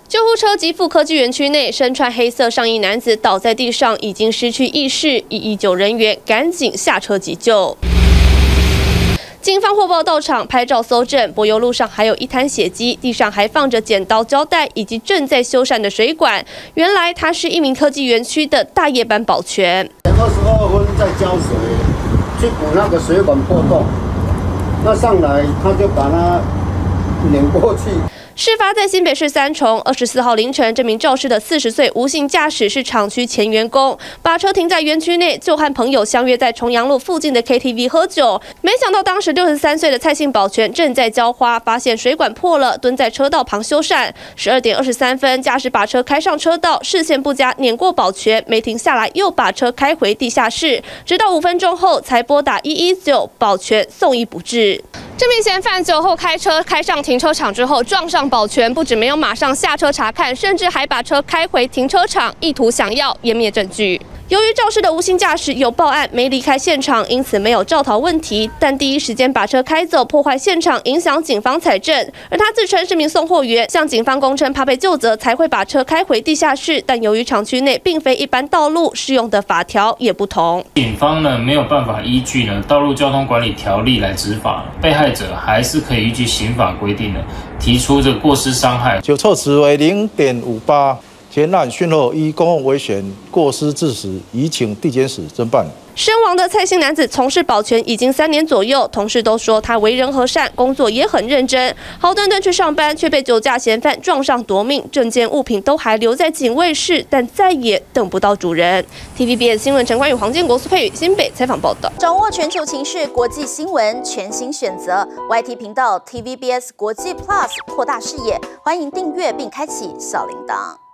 救护车及副科技园区内，身穿黑色上衣男子倒在地上，已经失去意识。119人员赶紧下车急救。警方获报到场拍照搜证，柏油路上还有一滩血迹，地上还放着剪刀、胶带以及正在修缮的水管。原来他是一名科技园区的大夜班保全。 22分在浇水，去补那个水管破洞，那上来他就把它拧过去。 事发在新北市三重，24号凌晨，这名肇事的40岁无姓驾驶是厂区前员工，把车停在园区内，就和朋友相约在重阳路附近的 KTV 喝酒。没想到当时63岁的蔡姓保全正在浇花，发现水管破了，蹲在车道旁修缮。12点23分，驾驶把车开上车道，视线不佳，碾过保全，没停下来，又把车开回地下室，直到5分钟后才拨打119，保全送医不治。 这名嫌犯酒后开车开上停车场之后撞上保全，不止没有马上下车查看，甚至还把车开回停车场，意图想要湮灭证据。由于肇事的无姓驾驶有报案没离开现场，因此没有肇逃问题，但第一时间把车开走，破坏现场，影响警方采证。而他自称是名送货员，向警方供称怕被究责才会把车开回地下室，但由于厂区内并非一般道路，适用的法条也不同。警方呢没有办法依据道路交通管理条例来执法，被害者还是可以依据刑法规定的提出这个过失伤害， 就措辞为0.58。 前案讯后依公共危险过失致死，移请地检署侦办。 身亡的蔡姓男子从事保全已经3年左右，同事都说他为人和善，工作也很认真，好端端去上班，却被酒驾嫌犯撞上夺命，证件物品都还留在警卫室，但再也等不到主人。TVBS 新闻陈冠宇、黄建国、苏佩宇新北采访报道。 掌握全球情势、国际新闻，全新选择 YT 频道 TVBS 国际 Plus， 扩大视野，欢迎订阅并开启小铃铛。